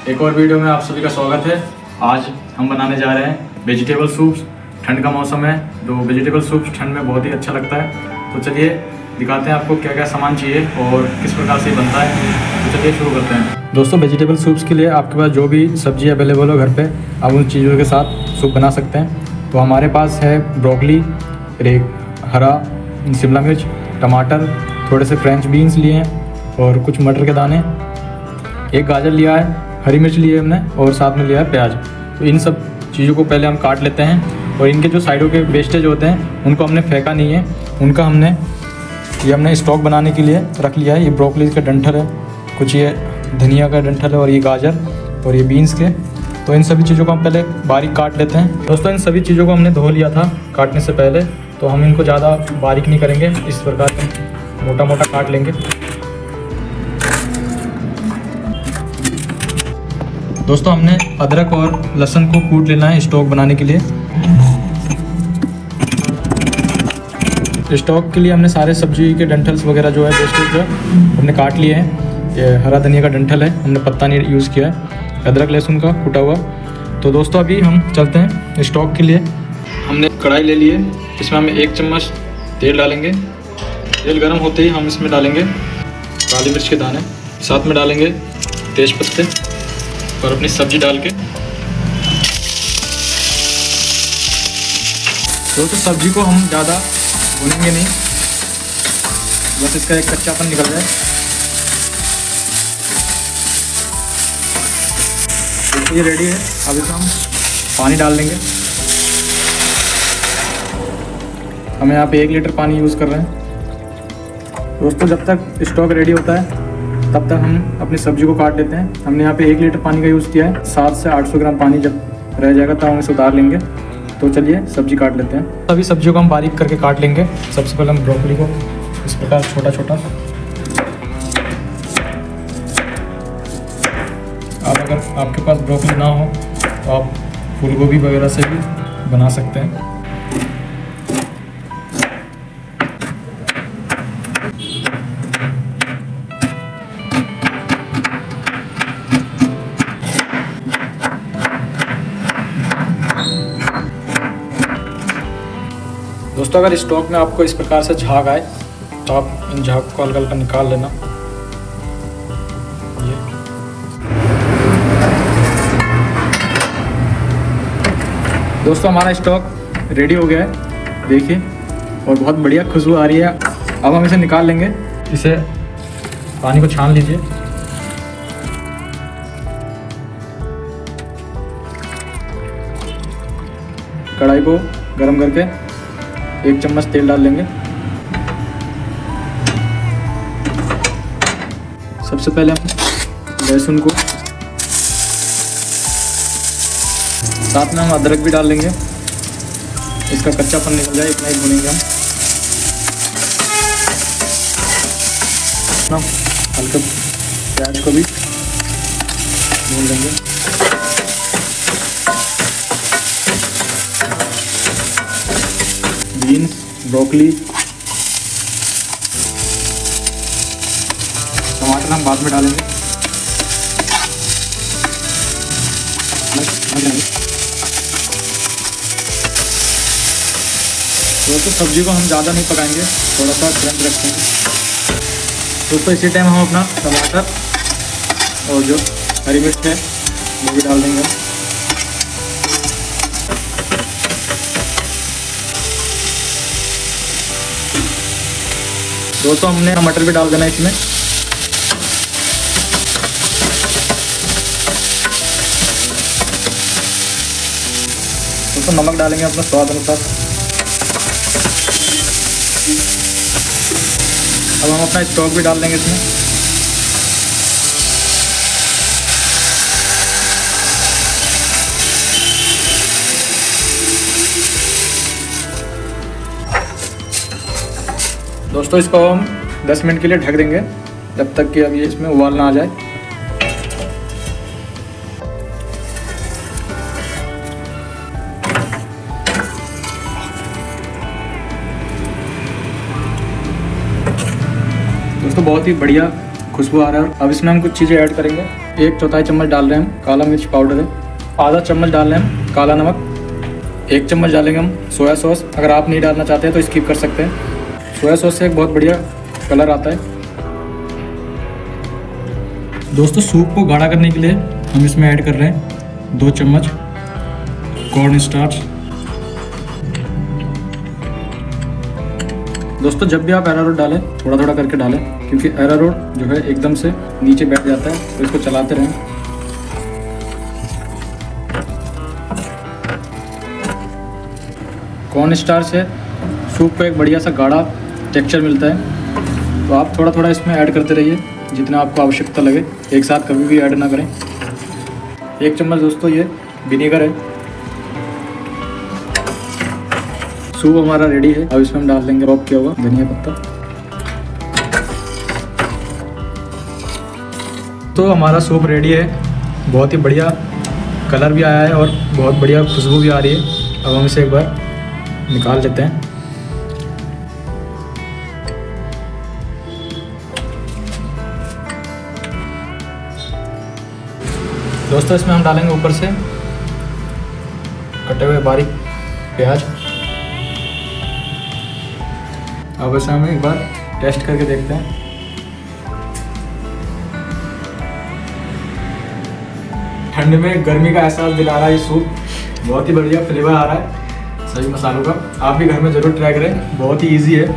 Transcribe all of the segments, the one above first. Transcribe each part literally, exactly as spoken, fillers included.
एक और वीडियो में आप सभी का स्वागत है। आज हम बनाने जा रहे हैं वेजिटेबल सूप्स। ठंड का मौसम है तो वेजिटेबल सूप्स ठंड में बहुत ही अच्छा लगता है। तो चलिए दिखाते हैं आपको क्या क्या सामान चाहिए और किस प्रकार से बनता है। तो चलिए शुरू करते हैं। दोस्तों, वेजिटेबल सूप्स के लिए आपके पास जो भी सब्जी अवेलेबल हो घर पे, आप उन चीज़ों के साथ सूप बना सकते हैं। तो हमारे पास है ब्रोकली, एक हरा शिमला मिर्च, टमाटर, थोड़े से फ्रेंच बीन्स लिए हैं और कुछ मटर के दाने, एक गाजर लिया है, हरी मिर्च लिए हमने और साथ में लिया है प्याज। तो इन सब चीज़ों को पहले हम काट लेते हैं और इनके जो साइडों के वेस्टेज होते हैं उनको हमने फेंका नहीं है, उनका हमने ये हमने स्टॉक बनाने के लिए रख लिया है। ये ब्रोकली का डंठल है, कुछ ये धनिया का डंठल है और ये गाजर और ये बीन्स के। तो इन सभी चीज़ों को हम पहले बारीक काट लेते हैं। दोस्तों, इन सभी चीज़ों को हमने धो लिया था काटने से पहले, तो हम इनको ज़्यादा बारीक नहीं करेंगे, इस प्रकार से मोटा मोटा काट लेंगे। दोस्तों, हमने अदरक और लहसुन को कूट लेना है स्टॉक बनाने के लिए। स्टॉक के लिए हमने सारे सब्जी के डंठल्स वगैरह जो है वेस्टेज जो हमने काट लिए हैं। ये हरा धनिया का डंठल है, हमने पत्ता नहीं यूज़ किया है, अदरक लहसुन का कूटा हुआ। तो दोस्तों, अभी हम चलते हैं स्टॉक के लिए। हमने कढ़ाई ले ली है, इसमें हम एक चम्मच तेल डालेंगे। तेल गर्म होते ही हम इसमें डालेंगे काली मिर्च के दाने, साथ में डालेंगे तेज पत्ते और अपनी सब्जी डाल के दोस्तों सब्जी को हम ज़्यादा भूनेंगे नहीं, बस इसका एक कच्चापन निकल जाए। तो ये रेडी है। अब इसमें हम पानी डाल देंगे। हम यहाँ पे एक लीटर पानी यूज़ कर रहे हैं। दोस्तों, जब तक स्टॉक रेडी होता है तब तक हम अपनी सब्जी को काट लेते हैं। हमने यहाँ पे एक लीटर पानी का यूज़ किया है। सात से आठ सौ ग्राम पानी जब रह जाएगा तब हम इसे उतार लेंगे। तो चलिए सब्जी काट लेते हैं। सभी सब्जियों को हम बारीक करके काट लेंगे। सबसे पहले हम ब्रोकली को इस प्रकार छोटा छोटा, अब अगर आपके पास ब्रोकली ना हो तो आप फूल गोभी वगैरह से भी बना सकते हैं। दोस्तों, अगर स्टॉक में आपको इस प्रकार से झाग आए तो आप इन झाग को हल्का हल्का निकाल लेना। ये दोस्तों, हमारा स्टॉक रेडी हो गया है, देखिए, और बहुत बढ़िया खुशबू आ रही है। अब हम इसे निकाल लेंगे। इसे पानी को छान लीजिए। कढ़ाई को गरम करके एक चम्मच तेल डाल लेंगे। सबसे पहले हम लहसुन को, साथ में हम अदरक भी डाल लेंगे। इसका कच्चापन निकल जाए इतना ही भूनेंगे हम। हल्का प्याज को भी भून लेंगे। बीन्स, ब्रोकली, टमाटर हम बाद में डालेंगे। दोस्तों, सब्जी को हम ज़्यादा नहीं पकाएंगे, थोड़ा सा क्रंच रखेंगे। दोस्तों, इसी टाइम हम अपना टमाटर और जो हरी मिर्च है वो भी डाल देंगे। दोस्तों, हमने मटर भी डाल देना है इसमें। दोस्तों, नमक डालेंगे अपना स्वाद अनुसार। अब हम अपना स्टॉक भी डाल देंगे इसमें। दोस्तों, इसको हम दस मिनट के लिए ढक देंगे जब तक कि अब ये इसमें उबाल ना आ जाए। दोस्तों, बहुत ही बढ़िया खुशबू आ रहा है। अब इसमें हम कुछ चीज़ें ऐड करेंगे। एक चौथाई चम्मच डाल रहे हैं हम काला मिर्च पाउडर है, आधा चम्मच डाल रहे हैं हम काला नमक, एक चम्मच डालेंगे हम सोया सॉस। अगर आप नहीं डालना चाहते हैं तो स्किप कर सकते हैं। सोया सॉस से एक बहुत बढ़िया कलर आता है। दोस्तों सूप को गाढ़ा करने के लिए हम इसमें ऐड कर रहे हैं दो चम्मच कॉर्न स्टार्च। दोस्तों जब भी आप अरारोट डालें थोड़ा थोड़ा करके डालें, क्योंकि अरारोट जो है एकदम से नीचे बैठ जाता है, तो इसको चलाते रहें। कॉर्न स्टार्च से सूप को एक बढ़िया सा गाढ़ा टेक्सचर मिलता है, तो आप थोड़ा थोड़ा इसमें ऐड करते रहिए जितना आपको आवश्यकता लगे, एक साथ कभी भी ऐड ना करें। एक चम्मच दोस्तों ये विनेगर है। सूप हमारा रेडी है। अब इसमें हम डाल देंगे रॉक किया हुआ धनिया पत्ता। तो हमारा सूप रेडी है, बहुत ही बढ़िया कलर भी आया है और बहुत बढ़िया खुशबू भी आ रही है। अब हम इसे एक बार निकाल लेते हैं। दोस्तों इसमें हम डालेंगे ऊपर से कटे हुए बारीक प्याज। अब इसे हम एक बार टेस्ट करके देखते हैं। ठंड में गर्मी का एहसास दिला रहा है ये सूप, बहुत ही बढ़िया फ्लेवर आ रहा है सभी मसालों का। आप भी घर में ज़रूर ट्राई करें, बहुत ही इजी है,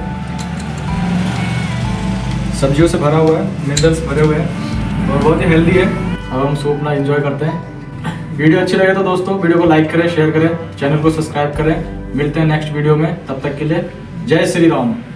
सब्जियों से भरा हुआ है, मिनरल्स भरे हुए हैं और बहुत ही हेल्दी है। अब हम सूप ना एंजॉय करते हैं। वीडियो अच्छी लगे तो दोस्तों वीडियो को लाइक करें, शेयर करें, चैनल को सब्सक्राइब करें। मिलते हैं नेक्स्ट वीडियो में, तब तक के लिए जय श्री राम।